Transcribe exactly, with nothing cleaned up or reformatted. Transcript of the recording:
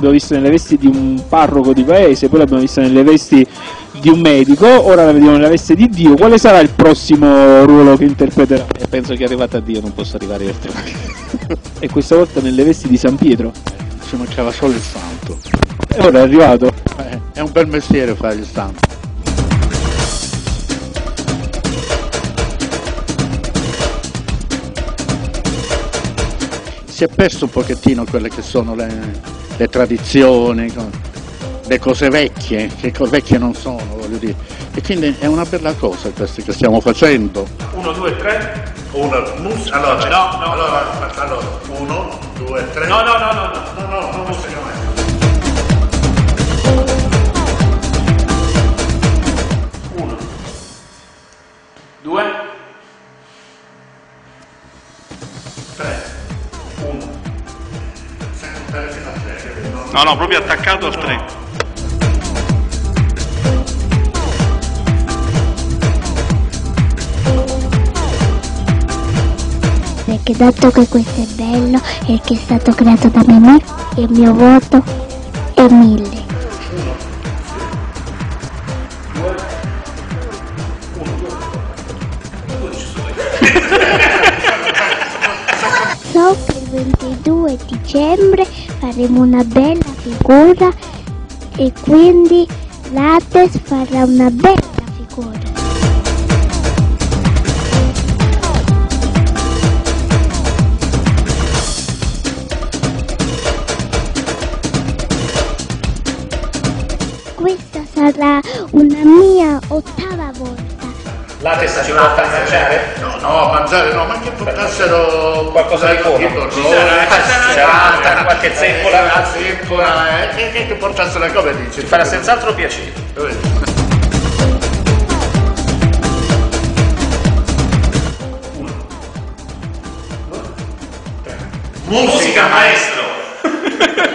l'abbiamo vista nelle vesti di un parroco di paese, poi l'abbiamo vista nelle vesti di un medico, ora la vediamo nella veste di Dio. Quale sarà il prossimo ruolo che interpreterà? E penso che arrivata a Dio non possa arrivare oltre. E questa volta nelle vesti di San Pietro. Ci mancava solo il santo. E ora è arrivato. Eh, è un bel mestiere fare il santo. Si è perso un pochettino quelle che sono le, le tradizioni, le cose vecchie, che cose vecchie non sono, voglio dire. E quindi è una bella cosa questa che stiamo facendo. Uno, due, tre. Uno, mus. Allora, no, no, allora, allora, uno, due, tre. No, no, no, no, no, no, no, no, non si mai. Uno, due, tre. Uno. No, no, proprio attaccato al tre. Perché dato che questo è bello e che è stato creato da me, il mio voto è mille. So che il ventidue dicembre faremo una bella figura e quindi l'Ades farà una bella figura. Questa sarà una mia ottava volta. La testa ci porta a mangiare? No, no, a mangiare no, ma che portassero qualcosa di buono. Ci sarà qualche zeppola. La zeppola, eh, che, che portassero come dici? Ci farà senz'altro piacere. Musica, maestro!